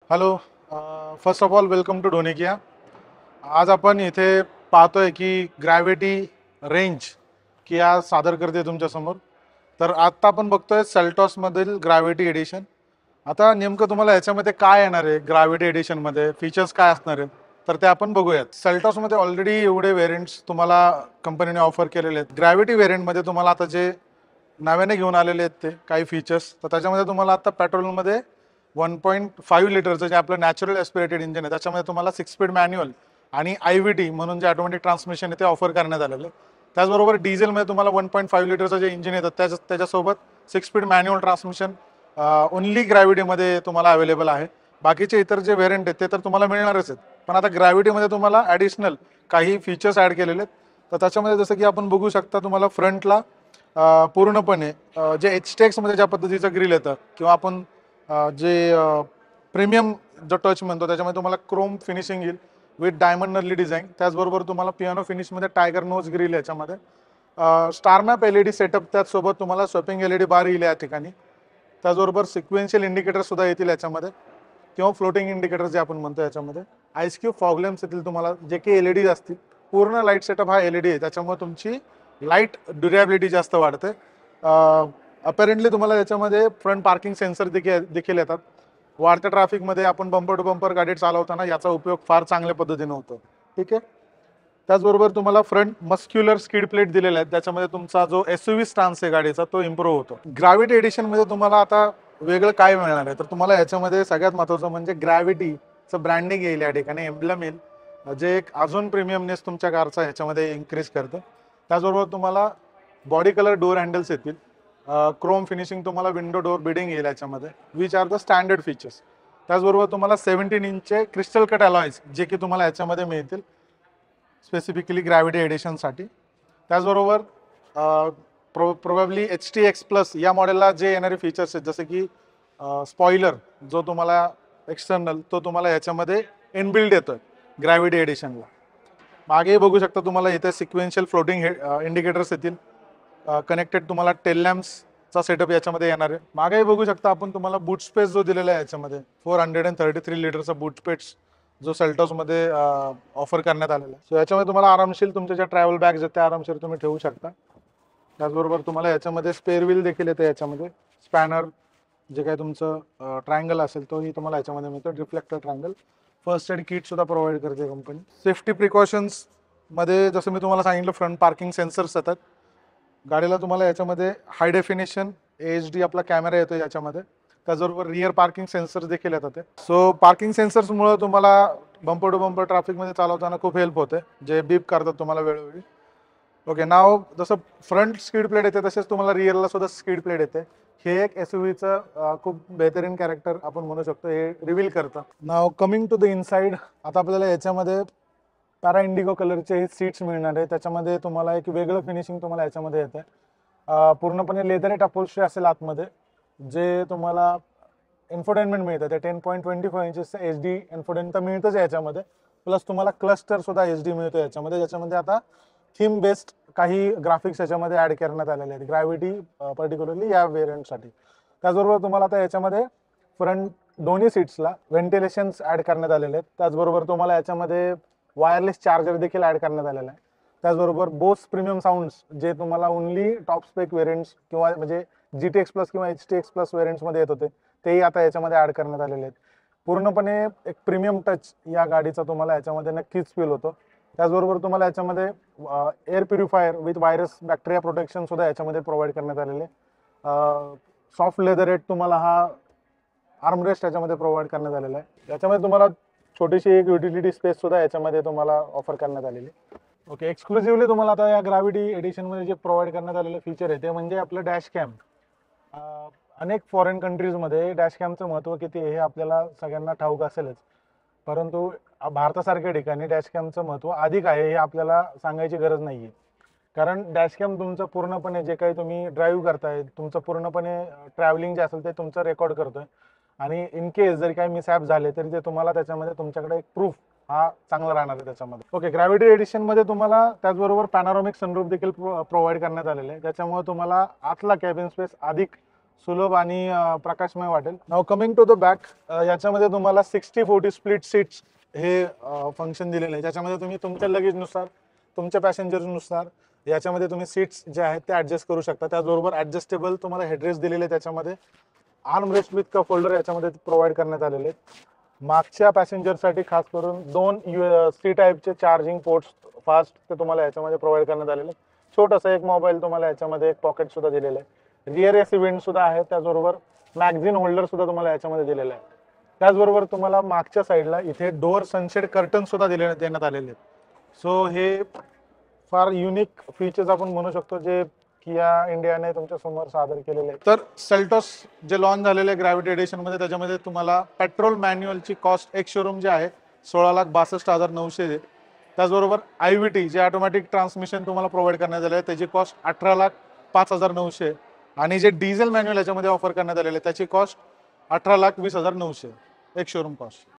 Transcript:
Hello. First of all welcome to डोनिकिया. आज आपण इथे पाहतोय की ग्रॅव्हिटी रेंज किया सादर करते तुमच्यासमोर. तर आत्ता आपण बघतोय सेल्टॉसमधील ग्रॅव्हिटी एडिशन. आता नेमकं तुम्हाला याच्यामध्ये काय येणार आहे, ग्रॅव्हिटी एडिशनमध्ये फीचर्स काय असणार आहेत, तर ते आपण बघूयात. सेल्टॉसमध्ये ऑलरेडी एवढे व्हेरियंट्स तुम्हाला कंपनीने ऑफर केलेले आहेत. ग्रॅव्हिटी व्हेरियंटमध्ये तुम्हाला आता जे नव्याने घेऊन आलेले आहेत ते काही फीचर्स, तर त्याच्यामध्ये तुम्हाला आता पेट्रोलमध्ये 1.5 लिटरचं जे आपलं नॅचरल एस्पिरेटेड इंजिन आहे त्याच्यामध्ये तुम्हाला 6 स्पीड मॅन्युअल आणि IVT म्हणून जे ऑटोमॅटिक ट्रान्समिशन आहे ते ऑफर करण्यात आलेलं आहे. त्याचबरोबर डिझेलमध्ये तुम्हाला 1.5 लिटरचं जे इंजिन येतं त्याच्यासोबत 6 स्पीड मॅन्युअल ट्रान्समिशन ओनली ग्रॅव्हिटीमध्ये तुम्हाला अवेलेबल आहे. बाकीचे इतर जे व्हेरियंट आहेत ते तर तुम्हाला मिळणारच आहेत, पण आता ग्रॅव्हिटीमध्ये तुम्हाला ॲडिशनल काही फीचर्स ॲड केलेले आहेत. तर त्याच्यामध्ये जसं की आपण बघू शकता, तुम्हाला फ्रंटला पूर्णपणे जे HTX मध्ये ज्या पद्धतीचं ग्रिल येतं किंवा आपण जे प्रीमियम जो टच म्हणतो त्याच्यामध्ये तुम्हाला क्रोम फिनिशिंग येईल विथ डायमंड नर्ली डिझाईन. त्याचबरोबर तुम्हाला पियानो फिनिशमध्ये टायगर नोज ग्रिल याच्यामध्ये स्टार मॅप LED सेटअप, त्याचसोबत तुम्हाला स्वॅपिंग LED बार येईल या ठिकाणी. त्याचबरोबर सिक्वेन्शियल इंडिकेटर सुद्धा येतील याच्यामध्ये, किंवा फ्लोटिंग इंडिकेटर जे आपण म्हणतो याच्यामध्ये. आईस्क्यूब फॉगलॅम्प्स येतील तुम्हाला, जे की LED असतील. पूर्ण लाईट सेटअप हा LED आहे, त्याच्यामुळे तुमची लाईट ड्युरेबिलिटी जास्त वाढते. अपॅरेंटली तुम्हाला याच्यामध्ये फ्रंट पार्किंग सेन्सर देखील येतात. वाढत्या ट्रॅफिकमध्ये आपण बंपर टू बंपर गाडी चालवताना याचा उपयोग फार चांगल्या पद्धतीने होतो. ठीक आहे. त्याचबरोबर तुम्हाला फ्रंट मस्क्युलर स्किड प्लेट दिलेला आहे, त्याच्यामध्ये तुमचा जो SUV स्टान्स आहे गाडीचा तो इम्प्रूव्ह होतो. ग्रॅव्हिटी एडिशनमध्ये तुम्हाला आता वेगळं काय मिळणार आहे, तर तुम्हाला याच्यामध्ये सगळ्यात महत्त्वाचं म्हणजे ग्रॅव्हिटीचं ब्रँडिंग येईल या ठिकाणी, एम्ब्लम येईल, जे एक अजून प्रीमियमनेस तुमच्या कारचा ह्याच्यामध्ये इन्क्रीज करतं. त्याचबरोबर तुम्हाला बॉडी कलर डोअर हँडल्स येतील. क्रोम फिनिशिंग तुम्हाला विंडो डोअर बिडिंग येईल याच्यामध्ये, which are the standard features. त्याचबरोबर तुम्हाला 17 इंचचे क्रिस्टल कट अलॉयज जे की तुम्हाला याच्यामध्ये मिळतील स्पेसिफिकली ग्रॅव्हिटी एडिशनसाठी. त्याचबरोबर प्रोबॅबली HTX+ या मॉडेलला जे येणारे फीचर्स आहेत, जसे की स्पॉइलर जो तुम्हाला एक्सटर्नल तो तुम्हाला याच्यामध्ये इनबिल्ड येतोय ग्रॅव्हिटी एडिशनला. मागे बघू शकता तुम्हाला इथे सिक्वेन्शियल फ्लोटिंग इंडिकेटर्स येतील. कनेक्टेड तुम्हाला टेल लॅम्प्सचा सेटअप याच्यामध्ये येणार आहे. मागेही बघू शकता आपण, तुम्हाला बूट स्पेस जो दिलेला आहे याच्यामध्ये 433 लिटरचा बूट स्पेस जो सेल्टॉसमध्ये ऑफर करण्यात आलेला आहे. सो याच्यामध्ये तुम्हाला आरामशीर तुमच्या ज्या ट्रॅव्हल बॅग्स आहेत त्या आरामशीर तुम्ही ठेवू शकता. त्याचबरोबर तुम्हाला याच्यामध्ये स्पेअर व्हील देखील येते याच्यामध्ये. स्पॅनर जे काही तुमचं ट्रायंगल असेल तोही तुम्हाला याच्यामध्ये मिळतो, reflector triangle. First aid kit सुद्धा प्रोव्हाइड करते कंपनी. सेफ्टी प्रिकॉशन्स मध्ये जसं मी तुम्हाला सांगितलं, फ्रंट पार्किंग सेन्सर्स येतात गाडीला. तुम्हाला याच्यामध्ये हाय डेफिनेशन HD आपला कॅमेरा येतो याच्यामध्ये. त्याचबरोबर रिअर पार्किंग सेन्सर्स देखील येतात. सो पार्किंग सेन्सर्समुळे तुम्हाला बंपर टू बंपर ट्रॅफिकमध्ये चालवताना खूप हेल्प होते, जे बीप करतात तुम्हाला वेळोवेळी. ओके, नाव जसं फ्रंट स्किड प्लेट येते तसेच तुम्हाला रिअरला सुद्धा स्किड प्लेट येते. हे एक SUVचं खूप बेहतरीन कॅरेक्टर आपण म्हणू शकतो, हे रिव्हील करतं. Now coming to the inside, आता आपल्याला याच्यामध्ये पॅरा इंडिगो कलरचे सीट्स मिळणार आहे. त्याच्यामध्ये तुम्हाला एक वेगळं फिनिशिंग तुम्हाला याच्यामध्ये येतं. पूर्णपणे लेदरेट अपहोल्स्ट्री असेल आतमध्ये, जे तुम्हाला इन्फोटेनमेंट मिळतं ते 10.25 इंचेसचं HD इन्फोटेनमेंट तर मिळतंच याच्यामध्ये. प्लस तुम्हाला क्लस्टर सुद्धा HD मिळतो याच्यामध्ये, ज्याच्यामध्ये आता थीम बेस्ड काही ग्राफिक्स याच्यामध्ये ॲड करण्यात आलेले आहेत ग्रॅव्हिटी पर्टिक्युलरली या व्हेरियंटसाठी. त्याचबरोबर तुम्हाला आता याच्यामध्ये फ्रंट दोन्ही सीट्सला व्हेंटिलेशन्स ॲड करण्यात आलेले आहेत. त्याचबरोबर तुम्हाला याच्यामध्ये वायरलेस चार्जर देखील ॲड करण्यात आलेला आहे. त्याचबरोबर बोस प्रीमियम साऊंड्स जे तुम्हाला ओनली टॉप स्पेक व्हेरियंट्स किंवा म्हणजे GTX+ किंवा HTX+ व्हेरियंट्समध्ये येत होते, तेही आता याच्यामध्ये ॲड करण्यात आलेले आहेत. पूर्णपणे एक प्रीमियम टच या गाडीचा तुम्हाला याच्यामध्ये नक्कीच फील होतो. त्याचबरोबर तुम्हाला याच्यामध्ये air purifier with virus bacteria protection सुद्धा याच्यामध्ये प्रोव्हाइड करण्यात आलेले. सॉफ्ट लेदरेट तुम्हाला हा आर्मरेस्ट याच्यामध्ये प्रोव्हाइड करण्यात आलेला आहे. याच्यामध्ये तुम्हाला छोटीशी एक युटिलिटी स्पेस सुद्धा याच्यामध्ये तुम्हाला ऑफर करण्यात आलेली. ओके, एक्सक्लुझिव्हली तुम्हाला आता या ग्रॅव्हिटी एडिशनमध्ये जे प्रोव्हाइड करण्यात आलेलं फीचर आहे ते म्हणजे आपलं डॅश कॅम. अनेक फॉरेन कंट्रीजमध्ये डॅश कॅमचं महत्त्व किती आहे हे आपल्याला सगळ्यांना ठाऊक असेलच, परंतु भारतासारख्या ठिकाणी डॅश कॅमचं महत्त्व अधिक आहे हे आपल्याला सांगायची गरज नाही आहे. कारण डॅश कॅम तुमचं पूर्णपणे जे काही तुम्ही ड्राईव्ह करताय, तुमचं पूर्णपणे ट्रॅव्हलिंग जे असेल ते तुमचं रेकॉर्ड करतोय. आणि इन केस जरी काही मिसहॅप झाले तरी ते तुम्हाला त्याच्यामध्ये तुमच्याकडे एक प्रूफ हा चांगला राहणार आहे त्याच्यामध्ये. ओके, ग्रॅव्हिटी एडिशनमध्ये तुम्हाला त्याचबरोबर पॅनोरामिक सनरूफ देखील प्रोव्हाइड करण्यात आलेले आहे, त्याच्यामुळे तुम्हाला आतला कॅबिन स्पेस अधिक सुलभ आणि प्रकाशमय वाटेल. Now coming to the back, याच्यामध्ये तुम्हाला 60-40 स्प्लिट सीट्स हे फंक्शन दिलेलं आहे, ज्याच्यामध्ये तुम्ही तुमच्या लगेजनुसार, तुमच्या पॅसेंजर्सनुसार याच्यामध्ये तुम्ही सीट्स जे आहेत ते ॲडजस्ट करू शकता. त्याचबरोबर ॲडजस्टेबल तुम्हाला हेडरेस्ट दिलेले आहे, त्याच्यामध्ये arm rest with cup holder याच्यामध्ये प्रोव्हाइड करण्यात आलेले आहेत. मागच्या पॅसेंजरसाठी खास करून 2 सी टाईपचे चार्जिंग पोर्ट्स फास्ट ते तुम्हाला याच्यामध्ये प्रोव्हाइड करण्यात आलेले आहेत. छोटंसं एक मोबाईल तुम्हाला याच्यामध्ये एक पॉकेट सुद्धा दिलेलं आहे. रिअर एसी वेंट सुद्धा आहे, त्याचबरोबर मॅगझिन होल्डर सुद्धा तुम्हाला याच्यामध्ये दिलेलं आहे. त्याचबरोबर तुम्हाला मागच्या साईडला इथे डोअर सनशेड कर्टन सुद्धा देण्यात आलेले आहेत. सो हे फार युनिक फीचर्स आपण म्हणू शकतो जे किया इंडियाने तुमच्या समोर सादर केलेले आहे. तर सेल्टॉस जे लॉन्च झालेले ग्रॅव्हिटी एडिशन मध्ये, त्याच्यामध्ये तुम्हाला पेट्रोल मॅन्युअलची कॉस्ट एक शोरूम जे आहे 16,62,900 आहे. त्याचबरोबर IVT जे ऑटोमॅटिक ट्रान्समिशन तुम्हाला प्रोव्हाइड करण्यात आले आहे त्याची कॉस्ट 18,05,900 आणि जे डिझेल मॅन्युअल याच्यामध्ये ऑफर करण्यात आलेले त्याची कॉस्ट 18,20,900 एक शोरूम कॉस्ट.